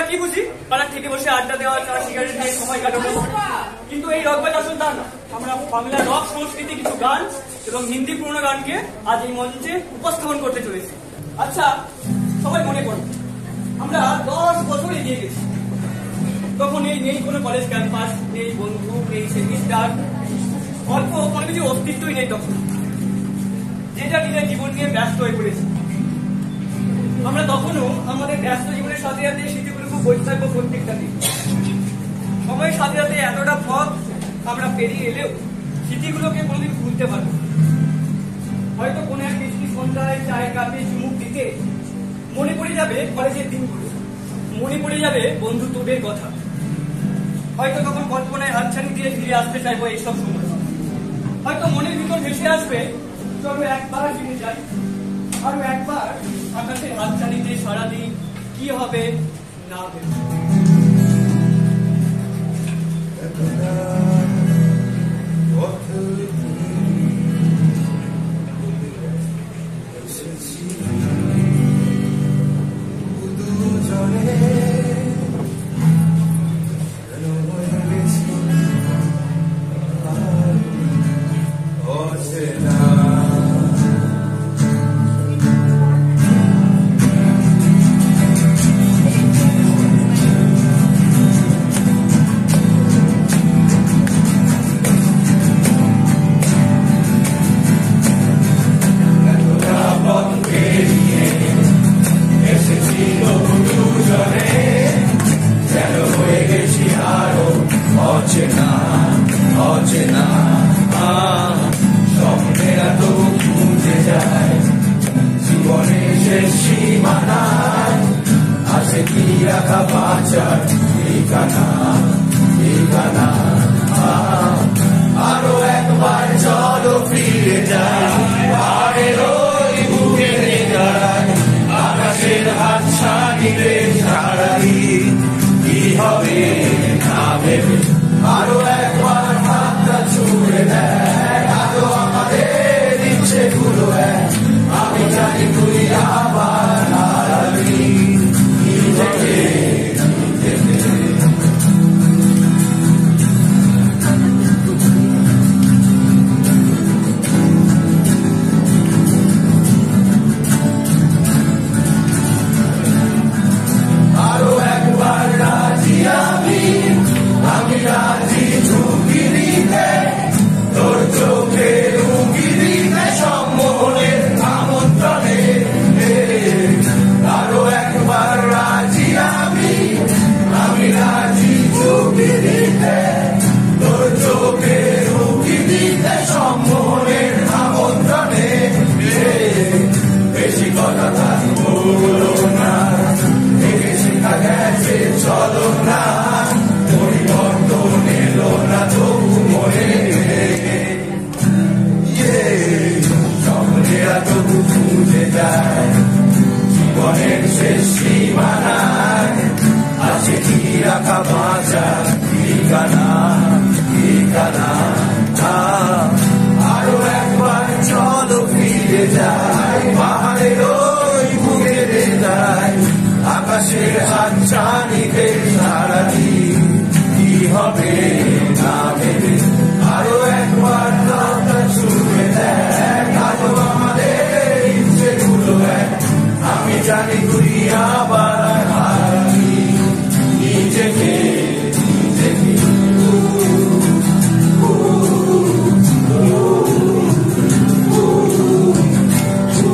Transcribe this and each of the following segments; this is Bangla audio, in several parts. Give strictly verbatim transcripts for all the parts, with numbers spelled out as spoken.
কি বুঝি পাড়ার থেকে বসে আড্ডা দেওয়া, চা সিগারেট নিয়ে সময় কাটানো। কিন্তু এই রকবাজ আসল তা না। আমরা বাংলা রক সংস্কৃতি কিছু গান এবং হিন্দি পুরোনো গানকে আজ এই মঞ্চে উপস্থাপন করতে চলেছি। আচ্ছা, সবাই মনে করুন, আমরা দশ বছর এগিয়ে গেছি। তখন এই নেই কোনো কলেজ ক্যাম্পাস, নেই বন্ধু, নেই সেমিস্টার, অল্প কোনো কিছু অস্তিত্বই নেই। তখন যেটা নিজের জীবন নিয়ে ব্যস্ত হয়ে পড়েছি। আমরা তখনও আমাদের ব্যস্ত জীবনের সাথে সাথে স্মৃতিগুলো খুব বই থাকবো প্রত্যেকটা দিন। সময়ের সাথে সাথে এতটা পথ আমরা পেরিয়ে এলেও স্মৃতিগুলোকে কোনোদিন ভুলতে পারবো। হয়তো কোনো এক বৃষ্টি সন্ধ্যায় চায়ের কাপে চুমুক দিতে মনে পড়ে যাবে কলেজের দিনগুলো, মনে পড়ে যাবে বন্ধুত্বের কথা। হয়তো তখন কল্পনায় হাতছানি দিয়ে ফিরে আসতে চাইবো এইসব সময়। হয়তো মনের ভিতর ভেসে আসবে, চলো একবার ফিরে যাই, আরো একবার আকাশের হাতছানিতে সারাদিন কি হবে না হবে। আরো একবার চলো ফিরে যাই, আকাশের হাতছানিতে সারাদিন কি হবে না ভেবে। আরো একবার হাতটা ছুঁড়ে দেয়, আরো আমাদের ইচ্ছে গুলো এক। আমি জানি তুই আবার হারাবি নিজেকে নিজেকে। আরো একবার রাজি আমি, আমি রাজি ঝুঁকি দিতে, তোর চোখে উঁকি দিতে সম্মোহনের আমন্ত্রণে। আরো একবার রাজি আমি, আমি রাজি ঝুঁকি দিতে, তোর চোখে উঁকি দিতে সম্মোহনের আমন্ত্রণে। বেশি কথা তাই বলো না, শেখা গেছে চলো না, পরিবর্তন এলো না তবু মনে। স্বপ্নেরা তবু খুঁজে যায় জীবনের শেষ সীমানায়, আছে কি রাখা বাঁচা ঠিকানা ঠিকানা। আরো একবার চলো ফিরে যাই, পাহাড়ের ওই বুকে যাই, আকাশের হাতছানিতে সারাদিন কি হবে না ভেবে। আরো একবার দরটা ছুঁয়ে দেয়, আরো আমাদের ইচ্ছেগুলো এক। আমি জানি তুই আবার হারাবি নিজেকে নিজেকে। ও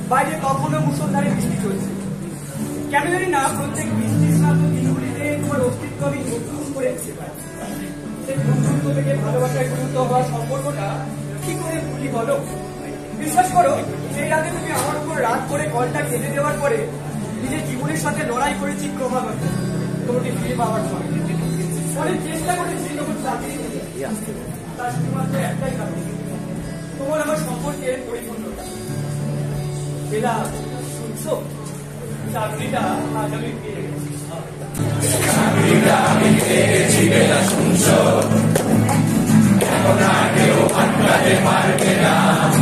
বাইরে তখনও মুষলধারে বৃষ্টি চলছে। কেন জানি না প্রত্যেক বৃষ্টি স্নাত দিনগুলিতে তোমার অস্তিত্ব আমি নতুন করে দিতে পারি। সেই বন্ধুত্ব থেকে ভালোবাসায় গুরুত্ব হওয়ার সম্পর্কটা কি করে ভুলি বলো? বিশ্বাস করো, সেই রাতে তুমি আমার উপর রাত করে কলটা কেটে দেওয়ার পরে নিজের জীবনের সাথে লড়াই করেছি ক্রমাগত তোমাকে ফিরে পাওয়ার পরে। অনেক চেষ্টা করেছি তখন চাকরি তার শুধুমাত্র একটাই কারণ, তোমার আমার সম্পর্কের পরিপূর্ণতা। বেলা শুনছো, চাকরিটা আজ আমি পেয়ে গেছি। চাকরিটা আমি পেয়েছি বেলা শুনছো, এখন আর কেউ আটকাতে পারবে না।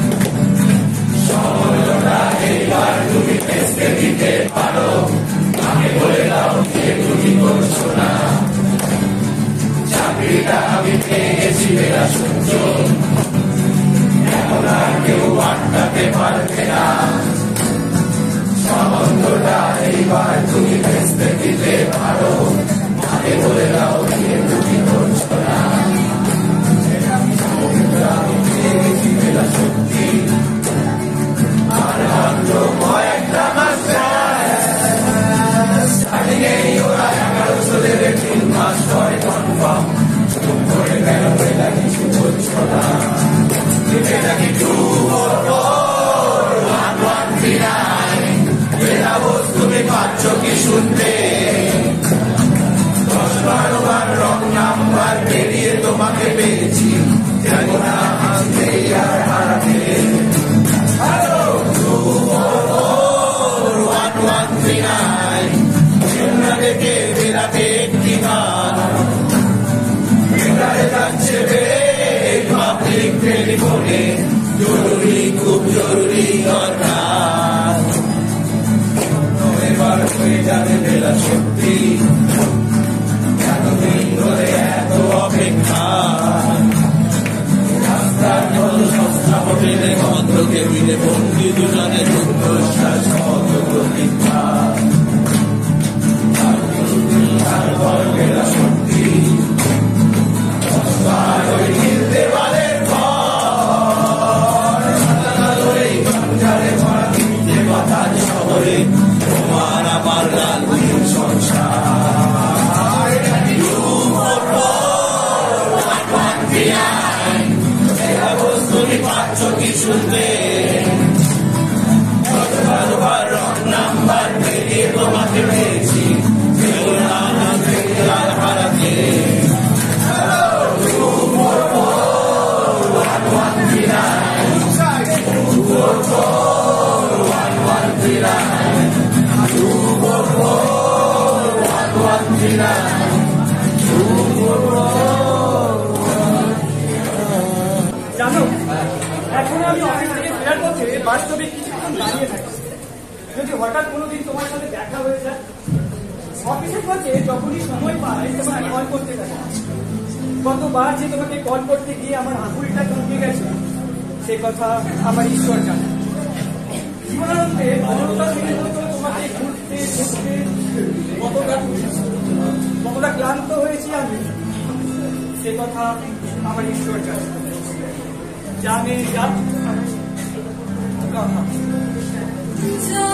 সফলতা এইবার তুমি বেচতে দিতে পারো, আমাকে বলে দাও যে তুমি করছো না। চাকরিটা আমি পেয়ে গেছি বেলা শুনছো, এখন আর কেউ আটকাতে পারবে না। সম্বন্ধটা এইবার তুমি বেচতে দিতে পারো, আমাকে বলে দাও যে তুমি করছো না। আমি পেয়ে গেছি বেলা সত্যি, আর মাত্র কয়েকটা মাস স্টার্টিংয়েই ওরা এগারোশো দেবে, তিন মাস পরে কনফার্ম। চুপ করে গেল বেলা, কিছু বলছো না। এটা কি two four four one one three nine? Bela Bose তুমি পাচ্ছ কি শুনতে? দশ বারো বার রং নাম্বার পেরিয়ে তোমাকে পেয়েছি, জানি না আনতে আর হারাতে। Hello two four four one one three nine, চিন্তা দেখে বেলাতে একটি গান বেকারে যাচ্ছে বেড়ে পাবলিক টেলিফোনে, জরুরি খুব জরুরি দরকার। এবার হয়ে যাবে বেলা সত্যি, এতদিন ধরে এত অপেক্ষা। রাস্তার জল সস্তা হোটেলে বন্ধ কেবিনে বন্দি দুজনে দুর্দশাস কত প্রতীক্ষা। তারপর বেলা সত্যি, ওই নীল দেওয়ালের ঘর, ধরে জঞ্জালে ভরা তিনটে বাতাস শহরে তোমার আমার লাল সংসার। তুমি পাচ্ছ কি শুনতে? রং নাম্বার পেরিয়ে তোমাকে পেয়েছি, আর হারাতে। জানো, এখন আমি অফিস থেকে ফেরার পথে বাস্তবে কিছুক্ষণ দাঁড়িয়ে থাকি। যদি হঠাৎ কোনোদিন তোমার সাথে দেখা হয়ে যায়, অফিসের পথে যখনই সময় পাই তোমাকে কল করতে থাকি। কতবার যে তোমাকে কল করতে গিয়ে আমার আঙুলটা থমকে গেছে, সে কথা আমার ঈশ্বর জানে। জীবনানন্দে অনন্তা দিনের মতো তোমাকে ঘুরতে ঘুরতে কতটা কতটা ক্লান্ত হয়েছি আমি, সে কথা আমার ঈশ্বর জানে। জানে জান কথা